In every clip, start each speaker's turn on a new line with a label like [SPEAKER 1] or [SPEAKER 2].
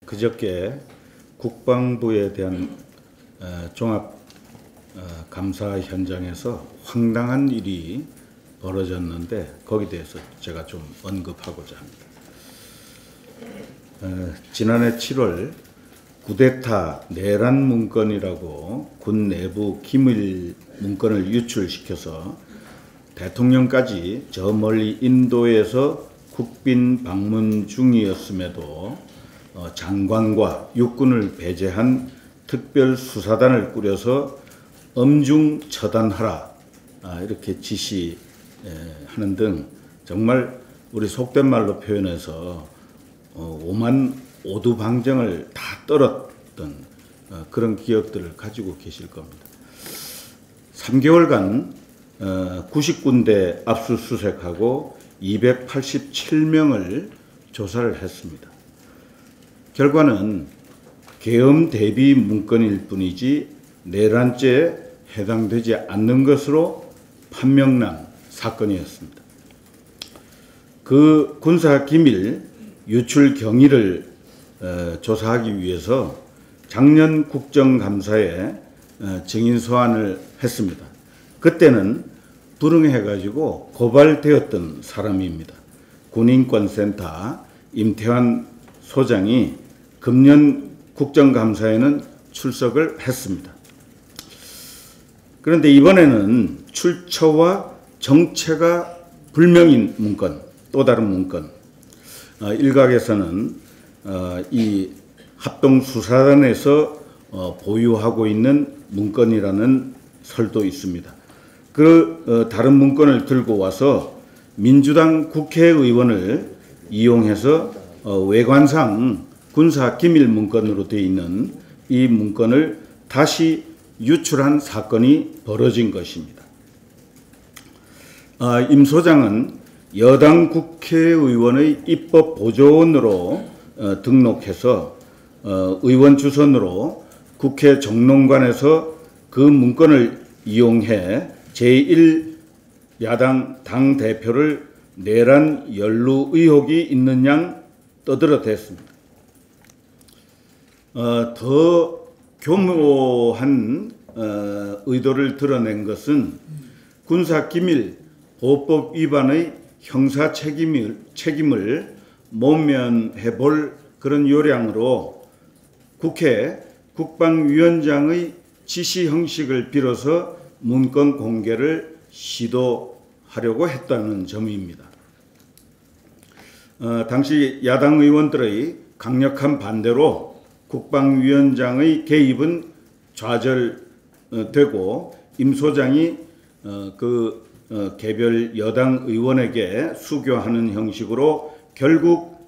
[SPEAKER 1] 그저께 국방부에 대한 종합 감사 현장에서 황당한 일이 벌어졌는데 거기에 대해서 제가 좀 언급하고자 합니다. 지난해 7월 쿠데타 내란 문건이라고 군 내부 기밀 문건을 유출시켜서 대통령까지 저 멀리 인도에서 국빈 방문 중이었음에도 장관과 육군을 배제한 특별수사단을 꾸려서 엄중 처단하라 이렇게 지시하는 등 정말 우리 속된 말로 표현해서 오만 오두방정을 다 떨었던 그런 기억들을 가지고 계실 겁니다. 3개월간 90군데 압수수색하고 287명을 조사를 했습니다. 결과는 계엄 대비 문건일 뿐이지 내란죄에 해당되지 않는 것으로 판명난 사건이었습니다. 그 군사기밀 유출 경위를 조사하기 위해서 작년 국정감사에 증인 소환을 했습니다. 그때는 불응해가지고 고발되었던 사람입니다. 군인권센터 임태환 소장이 금년 국정감사에는 출석을 했습니다. 그런데 이번에는 출처와 정체가 불명인 문건, 또 다른 문건. 일각에서는 이 합동수사단에서 보유하고 있는 문건이라는 설도 있습니다. 그 다른 문건을 들고 와서 민주당 국회의원을 이용해서 외관상 군사기밀 문건으로 되어 있는 이 문건을 다시 유출한 사건이 벌어진 것입니다. 임 소장은 여당 국회의원의 입법보조원으로 등록해서 의원 주선으로 국회 정론관에서 그 문건을 이용해 제1야당 당대표를 내란 연루 의혹이 있는 양 떠들어댔습니다. 더 교묘한 의도를 드러낸 것은 군사기밀 보호법 위반의 형사 책임을 모면해 볼 그런 요량으로 국회 국방위원장의 지시 형식을 빌어서 문건 공개를 시도하려고 했다는 점입니다. 당시 야당 의원들의 강력한 반대로 국방위원장의 개입은 좌절되고 임 소장이 개별 여당 의원에게 수교하는 형식으로 결국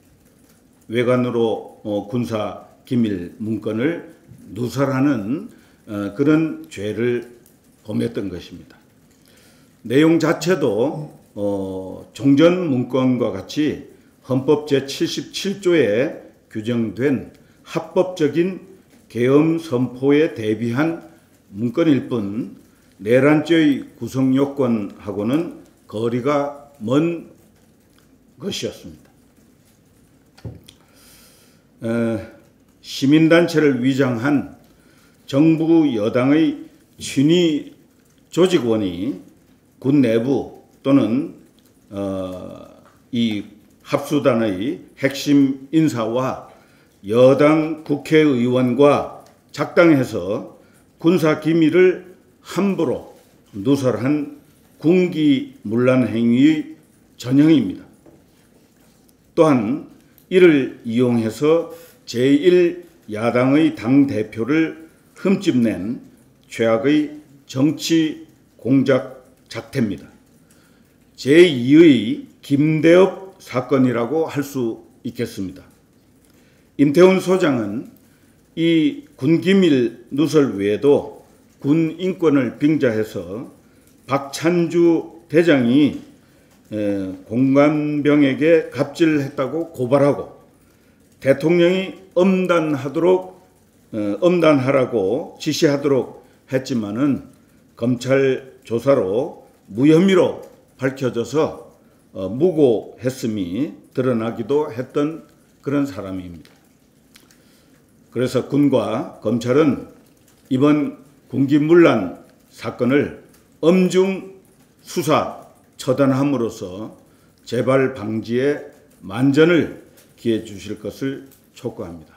[SPEAKER 1] 외관으로 군사 기밀 문건을 누설하는 그런 죄를 범했던 것입니다. 내용 자체도 종전 문건과 같이 헌법 제77조에 규정된 합법적인 계엄 선포에 대비한 문건일 뿐 내란죄의 구성 요건하고는 거리가 먼 것이었습니다. 시민단체를 위장한 정부 여당의 친위 조직원이 군 내부 또는 이 합수단의 핵심 인사와 여당 국회의원과 작당해서 군사기밀을 함부로 누설한 군기문란 행위의 전형입니다. 또한 이를 이용해서 제1야당의 당대표를 흠집낸 최악의 정치 공작 작태입니다. 제2의 김대엽 사건이라고 할 수 있겠습니다. 임태훈 소장은 이 군기밀 누설 외에도 군 인권을 빙자해서 박찬주 대장이 공관병에게 갑질했다고 고발하고 대통령이 엄단하라고 지시하도록 했지만은 검찰 조사로 무혐의로 밝혀져서 무고했음이 드러나기도 했던 그런 사람입니다. 그래서 군과 검찰은 이번 군기문란 사건을 엄중 수사 처단함으로써 재발 방지에 만전을 기해 주실 것을 촉구합니다.